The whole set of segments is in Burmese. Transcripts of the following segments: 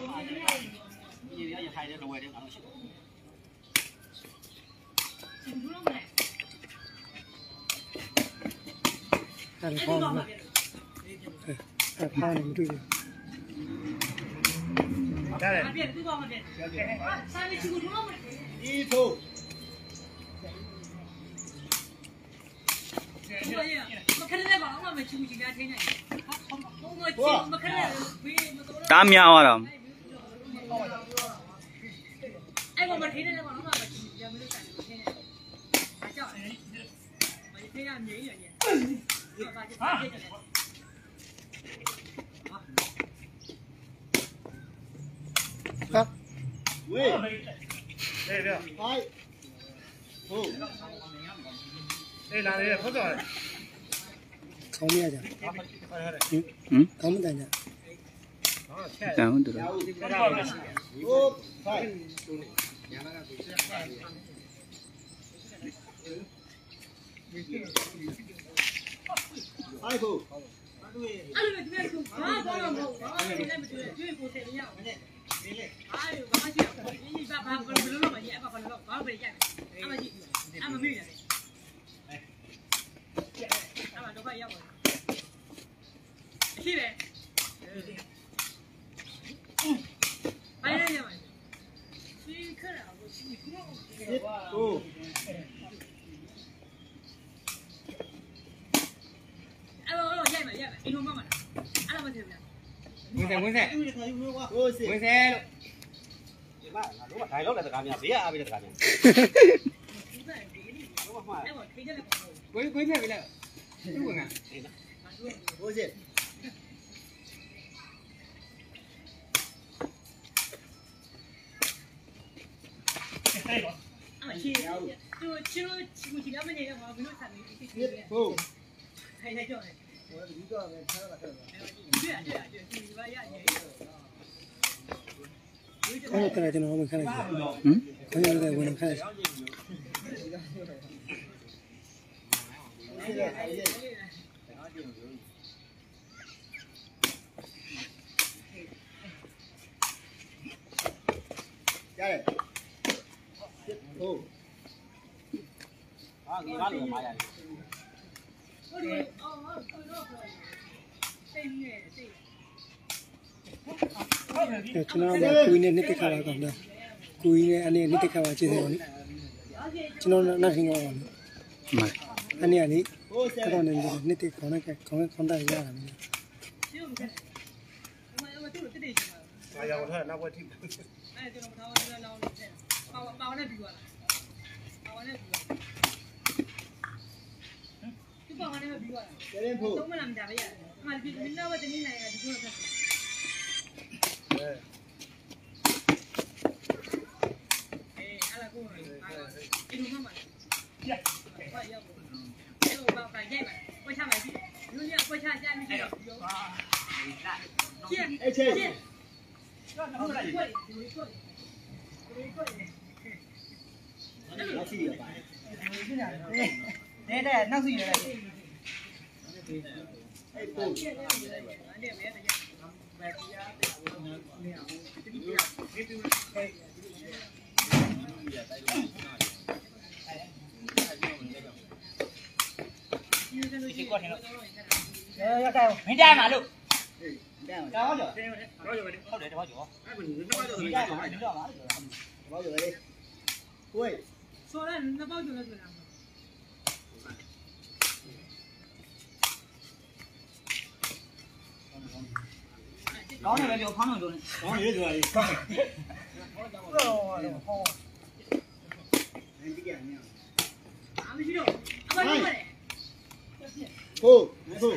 Tam ya var am. Không nghe chưa? Không nghe chưa? Tahu tu. Không cái này thì nó mình khai này. Không cái này mình khai. Chúng nó cùi nên nít khá là còn đâu, cùi anh ấy nít khá là chưa thấy rồi, chúng nó hình ngon, anh ấy cái con này nít con đại ra làm đây năng gì này mình ra mà được cao rồi không để cho bao nhiêu bao nhiêu đi ui số này nó bao nhiêu là rồi đó này là điều khó rồi đó này rồi cô cô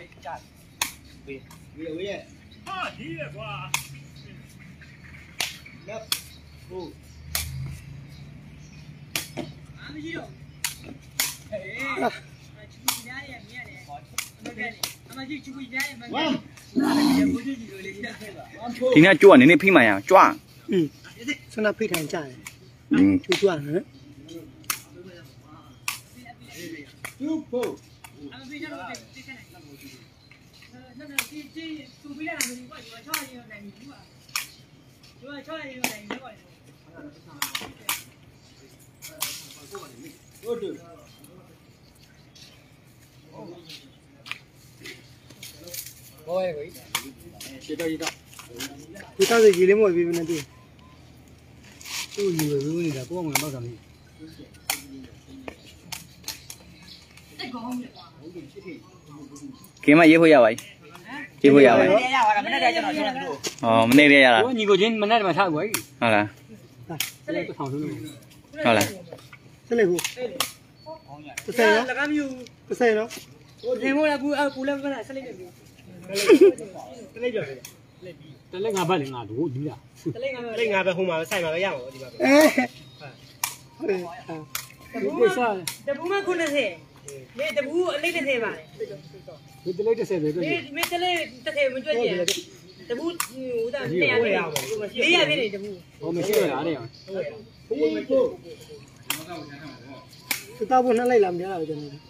ဒီနေ့ကြွနေနေဖိမှန်ရအောင်ကြွဆွမ်းဖိထိုင်ကြတယ်ကျူးကြွနော်ကျူးဖို့ဘောရကိုရှေ့တော့ဒီတော့ရေလေးမွေးပြီးနေတယ်သူ့ယူရင်းနေတာကိုယ်ကမှမဟုတ်တာမင်းကင်းမရေးဖို့ရပါ යි ရေးဖို့ရပါ යි မနေ့ကကျွန်တော်ရှင်းတယ်လို့อ๋อမနေ့တည်းရလားညီကိုချင်းမနေ့ကမှထားကွာဟုတ်လားဆက်လိုက်ထောင်ဆုံးလို့ဟုတ်လားဆက်လိုက်ဘူးတစ်ဆယ်နော်လက်ကမ်းယူတစ်ဆယ်နော်နေမို့လားကူလည်းမလားဆက်လိုက်ပြီဆက်လိုက်ကြော်တယ်လက်ငါဘက်လည်းငါတို့ဒီလားလက်ငါဘက်ဟိုမှာစိုက်မှာပဲရအောင်ဒီဘက်ဟုတ်စားတပူမ90လေတပူအလေး30ပါလေဒီလေး30ပဲတွေ့ဒီမင်းတလေး30မကြွကြတပူဟိုတာ200ပြည့်400ပြည့်နေတပူဟိုမရှိတော့လားတဲ့ဟုတ်စတာဖို့နှက်လိုက်လာမရတာပဲကျွန်တော်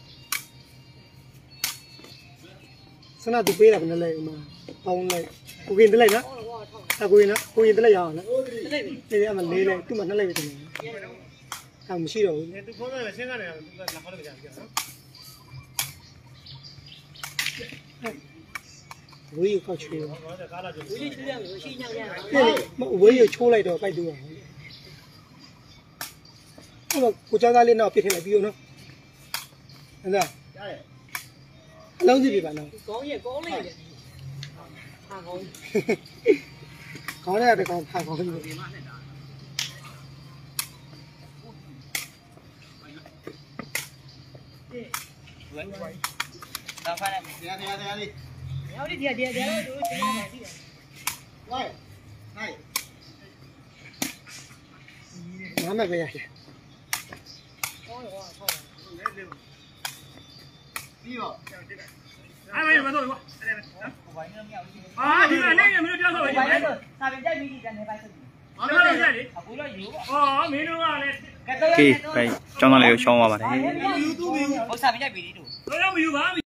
စနာသူပေးတာဘယ်နှလိုက်မှာပေါင်းလိုက်ကိုကင်တလိုက်နော်အကိုရင်နော်ကိုရင်တလိုက်ရအောင်နော်တလိုက်ပြီအမလေးလိုက်သူ့မှာနှက်လိုက်ပဲကျွန်တော်မရှိတော့ဘူးသူဖုန်းနဲ့ဆင်းကနေသူကလာခေါ်လို့ကြာပြီနော်ဝေးကောက်ချိုးဝေးချိုးရမယ်ရှိညောင်းရဝေးချိုးလိုက်တော့ပိုက်တူအောင်အဲ့တော့ကိုကြောက်သားလေးတော့ပြစ်ထည့်လိုက်ပြီးတော့နော်ဟုတ်လားရတယ်အလုံးစီပြပါနော်ကောင်းရဲ့ကောင်းလိုက်တယ်ဟာကောင်းကောင်းတဲ့ကောင်ဖာကောင်းတယ်တော့ဖားတယ်တရားလေးရောက်ဒီတရားတော့တို့တင်နေတာရှိတယ်ဝိုင်းဟိုင်းနားမပဲရတယ်ပြီးတော့အဲ့မင်းမတော့ကွာအဲ့ဒါအာဒီမနေ့ကမင်းတို့ပြောဆိုပါဦးစာပေကြိုက်ပြီးဒီကနေပိုက်စစ်ဘာလို့လဲလေအခုတော့ယူပါအော်မင်းတို့ကလည်းကဲဘယ်ကျောင်းသားလေးကိုရှောင်းသွားပါတယ်ဟုတ်စာပေကြိုက်ပြီးဒီတို့တော့မယူပါ